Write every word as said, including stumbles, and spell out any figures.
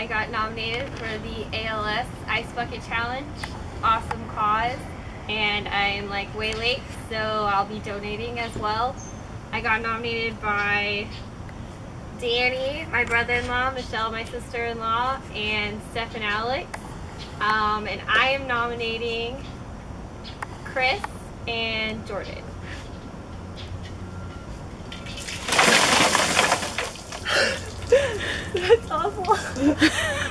I got nominated for the A L S Ice Bucket Challenge. Awesome cause. And I'm like way late, so I'll be donating as well. I got nominated by Danny, my brother-in-law, Michelle, my sister-in-law, and Steph and Alex. Um, and I am nominating Chris and Jordan. That's awful.